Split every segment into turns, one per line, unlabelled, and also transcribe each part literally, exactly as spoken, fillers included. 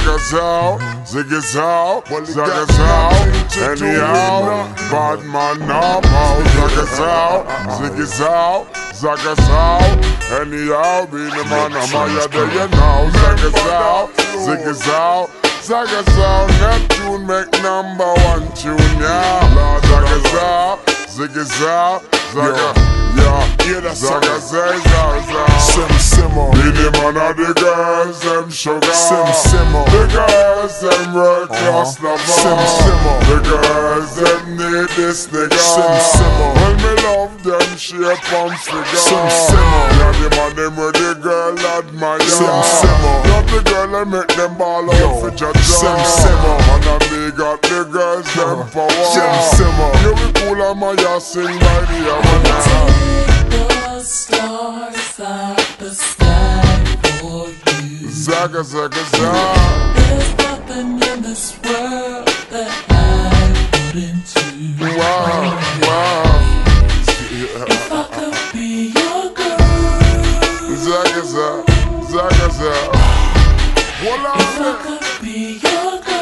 Zaga's out, Ziggy's out, Zaga's out. Anyhow, bad man now out. Zaga's out, Ziggy's out, Zaga's out. Anyhow, Beenie man, I'm higher than you now. Zaga's out, Ziggy's out, Zaga's out. Neptune make number one tune, yeah. Zaga's out, Ziggy's out, Zaga. Yeah, yeah, that's Zaga says Sim Simmo. Beenie man are the girls, them sugar. Sim Simmo. The girls, them world class lover. Sim Simmo. The girls, them need this nigga. Sim Simmo. When me love them, shape and figure. Sim Simmo. Yeah, the man them where the girl admire. Sim Simmo. Not the girl that make them ball out for judge. Sim Simmo. And I me got the girls, them power. Sim Simmo. You be cool and my ass sing by the hour.
The stars out the sky for you.
Zaga, Zaga, Zaga.
There's nothing in this world that I wouldn't do.
Wow, wow.
If I could be your girl.
Zaga, Zaga, Zaga, Zaga. Voila,
if I could be your girl.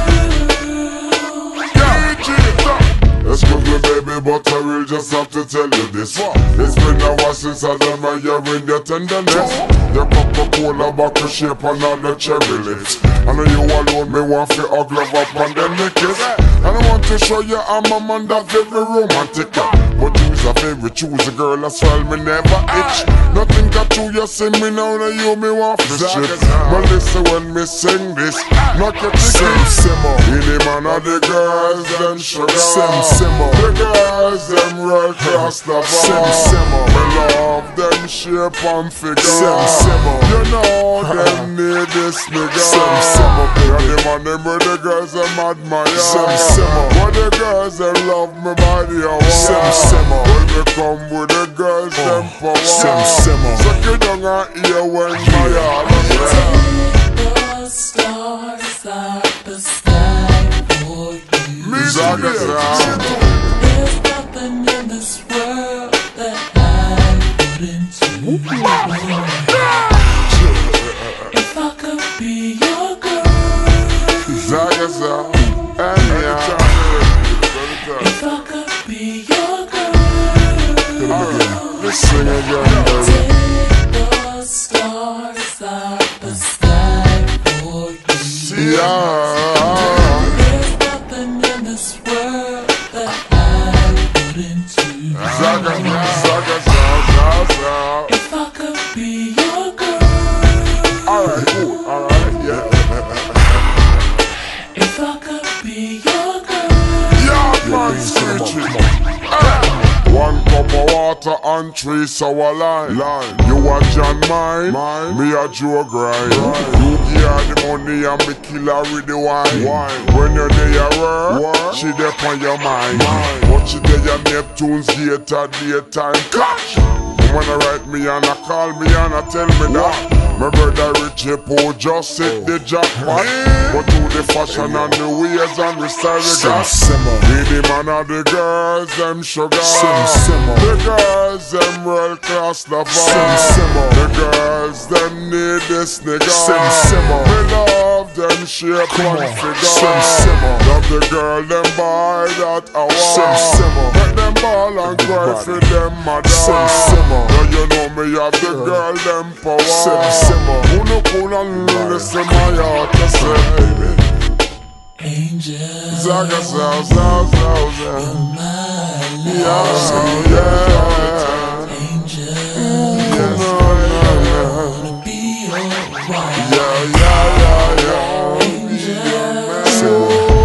Excuse me baby, but I will just have to tell you this. It's been a while since I done my year in your tenderness. Your Coca-Cola bottle shape and all the cherry lips. I know you alone, me want to hug love up and then me kiss. And I want to show you I'm a man that very romantic. But you's a favorite, choose a girl as well, me never itch. Nothing got you, you see me now, now you me want to shit. But listen when me sing this, knock your ticket. Beenie man are the girls, them sugar. Sim Simmo. The girls, them world class lover. Sim Simmo. Me love them shape and figure. Sim Simmo. You know them need this nigga. Sim Simmo. And the man them where the girls them admire. Sim Simmo. But the girls them love me body a war. Sim Simmo. When me come with the girls them power. Sim Simmo. Suck it down and ear when my heart
The stars out the sky for you.
Zaga, Zaga.
There's nothing in this world that I wouldn't do. If I could be your girl.
Zaga, Zaga. Anyhow.
If I could be your girl.
Let's sing again, baby.
Take the stars out the sky for you.
Yeah.
There's nothing in this world that I wouldn't do.
Zaga, Zaga, Zaga, Zaga.
If I could be your girl.
Alright, cool, alright, yeah.
If I could be your girl.
Yeah, man, screeching. One cup of water and three sour lime. lime. You a John mine, mine. Me a Joe grind. Right. You give her the money and me kill her with the wine. wine. When you're there work, work, she there on your mind. mind. But she there your Neptune's gate at daytime. Catch! When I write me and I call me and I tell me that my brother Richie Poe just hit the jackpot. But to the fashion and the ways and the style we got. Beenie man are the girls, them sugar. The girls, them world class lover. The girls, them need this nigga. We love them shape and figure. Love the girl, them buy that hour. Make them ball and cry for them mother. Now you know me have the girl, them power. Who no cool and listen my heart to say.
Angel,
Zaga, Zaga, Zaga, Zaga.
you're my
Yeah, yeah.
Angel,
Yeah, no, no, no.
wanna be your wife.
Yeah, yeah, yeah, yeah.
Angel,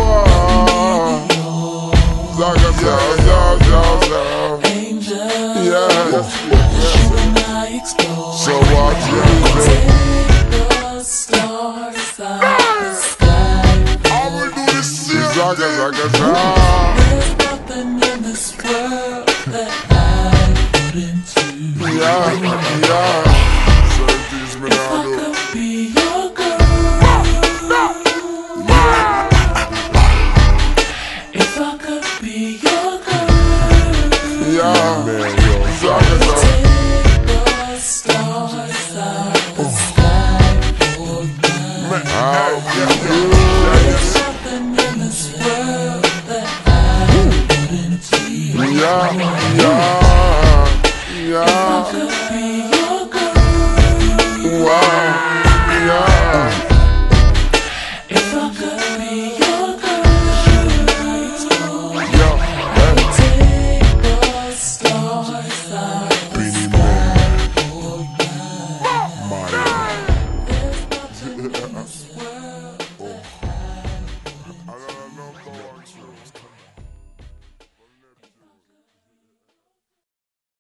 Zaga, Zaga, Zaga, Zaga.
angel,
Yeah.
you and I explore.
So what you do?
Take the stars out the sky.
I will do the same. Zaga, Zaga, Zaga.
There's nothing in this world that I wouldn't do.
Yeah, yeah. Certain things me
If
not
I
do.
could be your girl. If I could be your girl.
Yeah, man, yo. Zaga, Zaga.
Take the stars out the sky for you.
Hey, yeah, yeah.